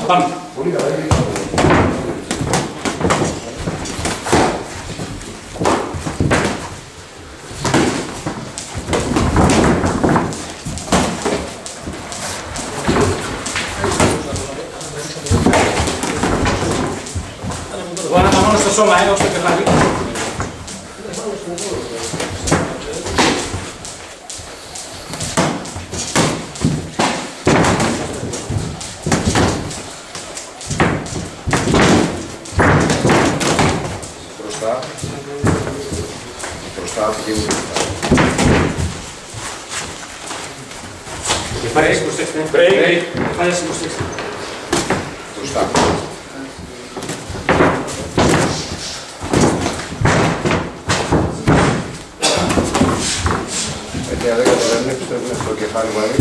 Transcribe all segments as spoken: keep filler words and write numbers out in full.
Πάμε. Πολύ καλά. Εγώ ανάκα μόνο στο σώμα, ε, όχι στο κεφάλι. Μπροστά. Μπροστά, λίγο μπροστά. Κεφάλι, προσέξτε. Break. Κεφάλι, προσέξτε. Μπροστά. Για δέκα δεν επιστρέφουμε στο κεφάλι βαρύ.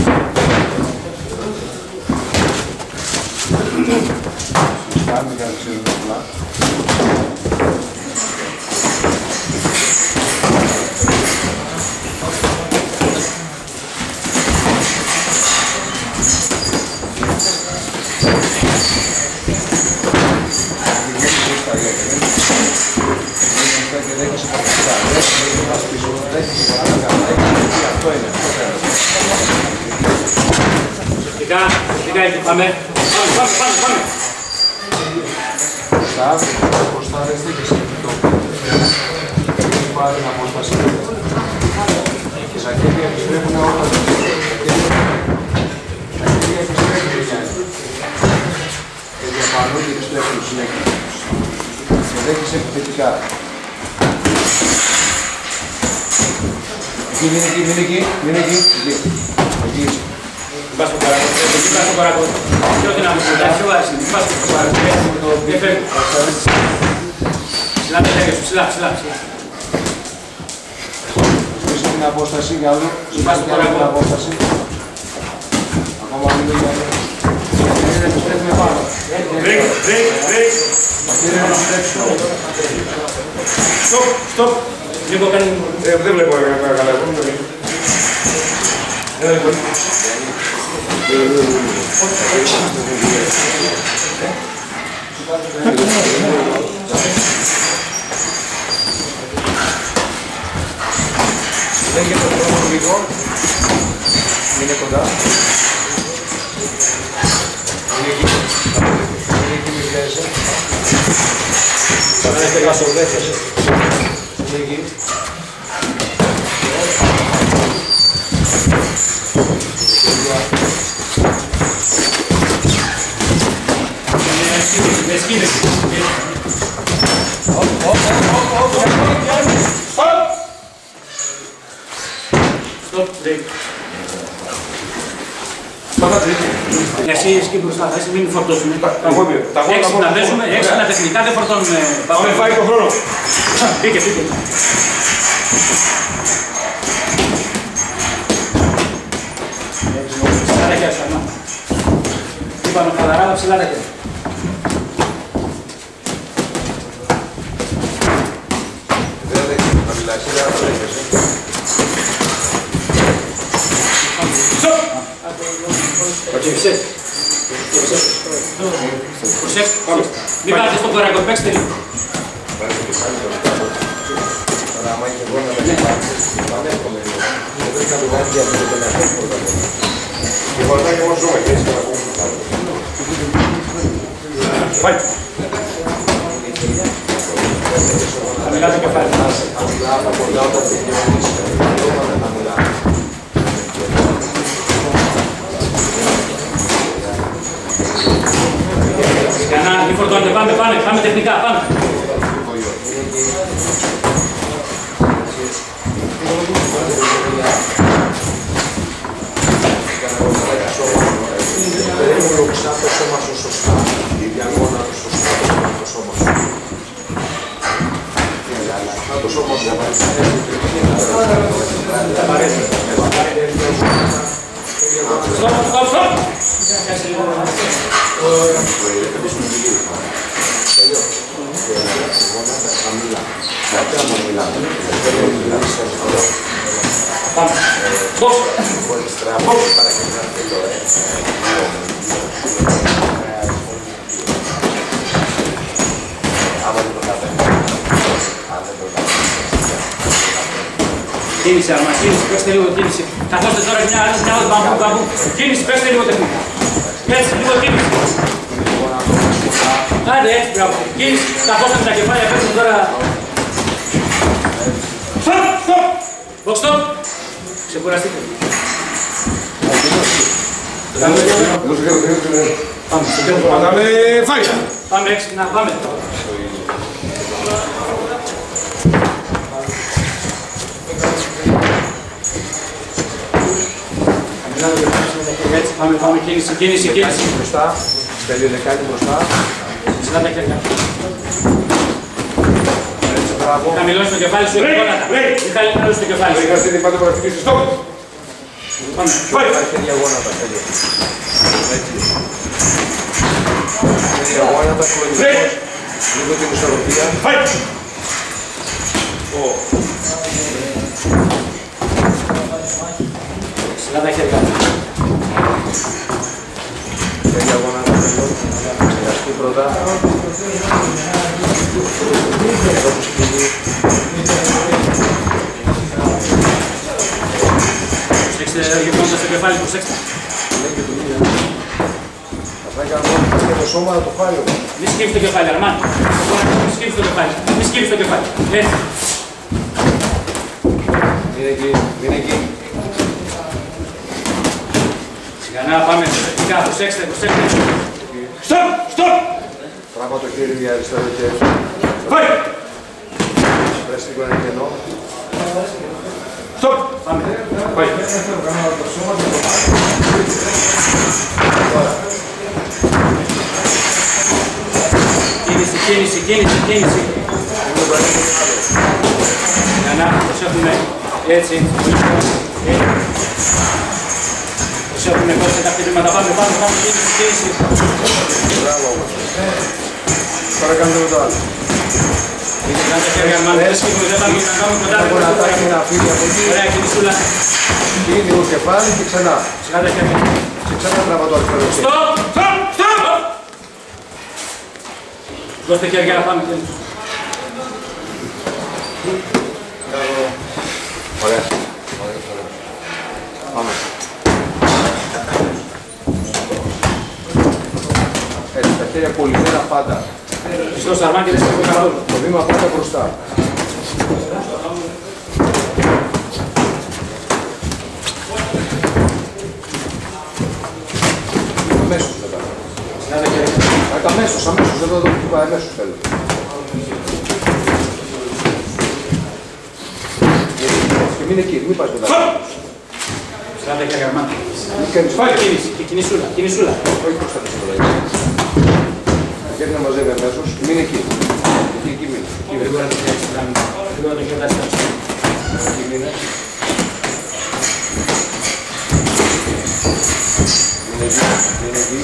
Κάνουμε και να ξέρουμε απλά. Φυσικά, φυσικά εκεί πάμε. Πάμε, πάμε, πάμε, πάμε. Μπροστά, μπροστά δεν στήκεσαι το έχει πάρει την απόσταση. Και στα χέρια επιστρέφουν όλα τα χέρια επιστρέφουν και διαπανούν και επιστρέφουν συνέχεια. Και δέχεσαι επιθετικά. Εκεί, μην εκεί, μην εκεί, μην εκεί, εκεί. Πας στο παρακό, εκεί πας στο παρακό. Και ό,τι να μου πει, δεν βάζει, πας στο παρακό. Δεν φεύγει. Ψηλά τα χέρια σου, ψηλά, ψηλά, ψηλά. Σπίσε την απόσταση για άλλο. Πας στο παρακό. Την απόσταση. Ακόμα λίγο για άλλο. Δεν επιστρέφουμε πάνω. Break, break, break. Δεν επιστρέψουμε. Stop, stop. Λίγο κάνει... Δεν βλέπω καλά, εγώ μην το βλέπω. Λέγε το χρόνο λίγο. Είναι κοντά. Είναι εκεί. Είναι εκεί μη βγάζεσαι. Θα να έχετε κάσο δέχεσαι. Είναι εκεί. Με σκύνεση. Stop, break. Εσύ εκεί μπροστά, θα είσαι μην φορτώσουμε. Έξυπνα παίζουμε, έξυπνα τεχνικά δεν φορτώνουμε. Πάμε φάει τον χρόνο. Μπήκε, μπήκε. Ψηλά τα χέρια σου, ανά. Είπαμε χαλαρά, αλλά ψηλά τα χέρια. Δεν δέχεται να μιλάς, δεν θα δέχεσαι. Προσέξτε. Προσέξτε. Μην πάτε στον κοράκο, παίξτε λίγο. Πάρε το κεφάλι το λεπτό. Τώρα άμα είχε εγώ να με κεφάλισες, θα ανέχομαι λίγο. Δεν πρέπει να μιλάς για το τελευταίο πρώτα. Και βολτάκι όμως ζούμε και έτσι και να πούμε το άλλο. Πάει. Θα μιλάς το κεφάλι. Απλά από πολλά όταν τελειώνεις, να μιλάμε. Κανά, μη φορτώνετε, πάμε, πάμε, πάμε τεχνικά, πάμε. Δεν μου λοξά το σώμα σου σωστά, η διαγώνα του σωστά, το σώμα σου. Το σώμα σου Stop, stop, stop. Πάμε. Box. Κίνηση, Αρμάν, κίνηση, πέστε λίγο κίνηση. Καθώστε τώρα μια άλλη, μια άλλη, μπαμπού, μπαμπού. Κίνηση, πέστε λίγο τεχνικά. Έτσι, λίγο κίνηση. Άντε, έτσι, μπράβο. Κίνηση, καθώστε με τα κεφάλια, πέστε τώρα. Στοπ, στοπ. Box stop. Ξεκουραστείτε. Πάμε φάγια. Πάμε έξι, να πάμε. Έτσι, πάμε, πάμε, κίνηση, κίνηση, κίνηση. Μπροστά, στέλνει δεκάτη μπροστά. Σειρά τα χέρια. Έτσι, μπράβο. Χαμηλώνεις το κεφάλι σου, γόνατα. Μην χαμηλώνεις το κεφάλι σου. Είχατε την πατογραφική σου, στόπ. Πάμε. Χέρια γόνατα, χέρια. Έτσι. Χέρια γόνατα, κλονιστικός. Λίγο την ισορροπία. Σειρά τα χέρια. Χέρια γόνατα, ξεχαστεί πρώτα. Εδώ που σκηνεί. Προσέξτε, γυρνώντας το κεφάλι, προσέξτε. Θα κάνω και το σώμα να το φάει όμως. Μη σκύβεις το κεφάλι, Αρμάν. Μη σκύβεις το κεφάλι. Μη σκύβεις το κεφάλι. Έτσι. Μην εκεί, μην εκεί. Σιγανά, πάμε. Προσεκτικά, προσέξτε, προσέξτε. Στοπ, στοπ. Τράβα το χέρι για αριστερό χέρι. Πάει. Πρες λίγο ένα κενό. Στοπ. Πάμε. Πάει. Κίνηση, κίνηση, κίνηση, κίνηση. Για να προσέχουμε. Έτσι. Προσέχουμε κόψε τα χτυπήματα. Πάμε, πάμε, πάμε. Κίνηση, κίνηση. Μπράβο όμως. Τώρα κάνουμε το άλλο. Να τα χέρια μας, δεν σκύβουμε, δεν πάμε να κάνουμε κοντά. Ένα γονατάκι να φύγει από εκεί. Ωραία, κινησούλα. Φύγει λίγο κεφάλι και ξανά. Σιγά τα χέρια. Και ξανά τραβά το αριστερό χέρι. Στοπ, στοπ, στοπ. Δώστε χέρια να πάμε. Ωραία. Πάμε. Έτσι, τα χέρια πολυμένα πάντα. Χριστός Αρμάν και δεν σκέφτομαι καθόλου. Το βήμα πάντα μπροστά. Αμέσως μετά. Αμέσως, αμέσως, εδώ το χτυπάει, αμέσως θέλω. Και μην εκεί, μην πας μετά. Σιγά χέρια Αρμάν. Μην κάνεις Πάει κίνηση, και κινησούλα, κινησούλα. όχι προς τα πίσω. Τα χέρια μαζεύει αμέσως, μην εκεί. Εκεί, εκεί μείνε. Γρήγορα το χέρι, γρήγορα το χέρι, Εκεί μείνε. Μείνε εκεί, μείνε εκεί.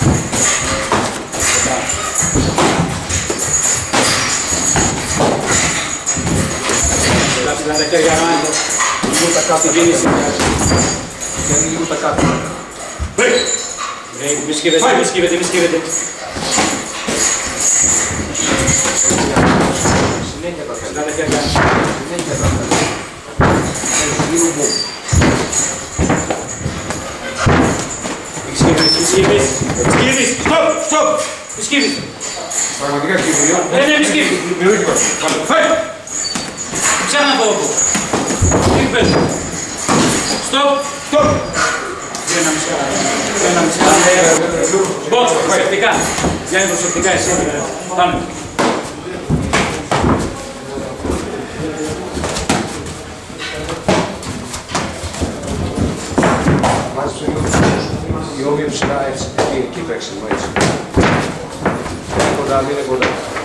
Σιγά τα χέρια Αρμάν. Λίγο τα κάτω. Κάνει λίγο τα κάτω. Μη σκύβετε, μη σκύβετε, μη σκύβετε. Συνέχεια τα Σιγά τα χέρια. Συνέχεια τα λίγο μπούμ. Μη σκύβεις, μη σκύβεις. Σκύβεις, στοπ, στοπ. Μη σκύβεις. Πραγματικά κύριε. Ε, ναι, μη σκύβεις. Φάει. Ψάχνα από όπου. Τι πες. Στοπ, στοπ. Ένα μισά. Ένα μισά. Box, προσεκτικά. Γιάννη, προσεκτικά εσύ. Πάμε. Μάζεψε λίγο τους ώμους. Η όμοια ψηλά έτσι. Εκεί, εκεί παίξει μου έτσι. Είναι κοντά, μην είναι κοντά.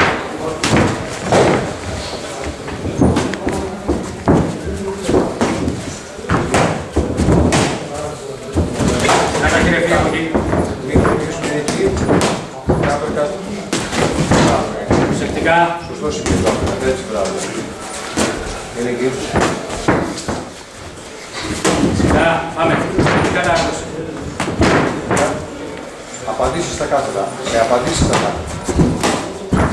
Προσεκτικά. Σωστό σημείο, έτσι μπράβο. Είναι εκεί. Σιγά, πάμε. Κατάρτωση. Απαντήσεις στα κάθετα. Με απαντήσεις στα κάθετα.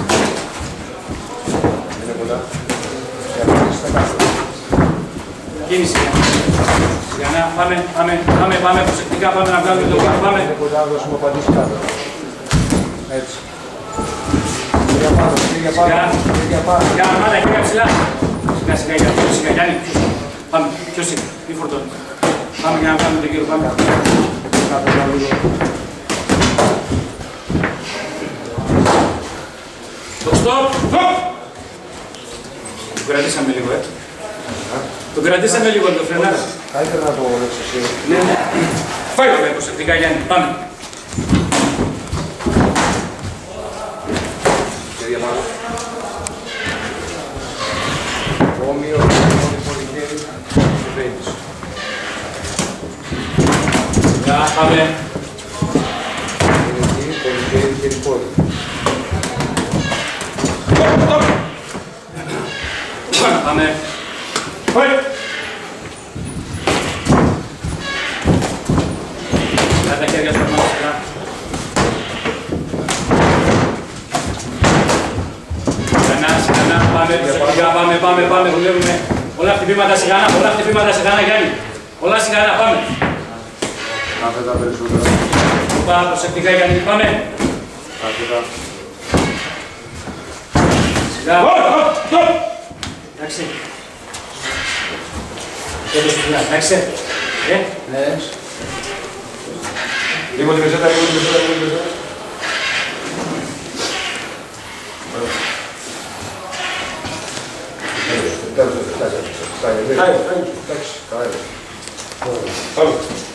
Είναι κοντά. Με απαντήσεις στα κάθετα. κίνηση. Σιγανά, πάμε, πάμε, πάμε, πάμε, προσεκτικά, πάμε να βγάλουμε το κάτω, πάμε. Τίποτα να δώσουμε απαντήσει κάτω. Έτσι. Κύριε πάνω, κύριε πάνω, κύριε πάνω. Για μάνα, κύριε ψηλά. Σιγά, σιγά, για αυτό, σιγά, Γιάννη. Πάμε, ποιος είναι, μη φορτώνει. Πάμε για να βγάλουμε τον κύριο, πάμε. Κάτω να λίγο. Stop! Stop! Το κρατήσαμε λίγο, ε. Το κρατήσαμε λίγο, το φρενάρα. Καλύτερα να το ρίξεις εσύ. Ναι, ναι. Φάει το προσεκτικά, Γιάννη. Πάμε. Κύριε Μάλλο. Όμοιο, πολυκέρι, βαίνεις. Για, πάμε. Πολυκέρι, πολυκέρι, κερι-πόδι. Πάμε. Πάει. Κάτω τα χέρια σου πάνω σιγά. Σιγανά, σιγανά, πάμε, σιγά, πάμε, πάμε, πάμε, δουλεύουμε. Όλα χτυπήματα σιγανά, όλα χτυπήματα σιγανά, Γιάννη. Όλα σιγανά, πάμε. Κάθε τα περισσότερα. Πάμε, προσεκτικά, Γιάννη, πάμε. Κάθε τα. Σιγά. Εντάξει. Εντάξει. Ε, ναι. Λίγο τη μεσέτα, λίγο τη μεσέτα, λίγο τη μεσέτα. Φτάνει, φτάνει. Εντάξει, καλά. Πάμε.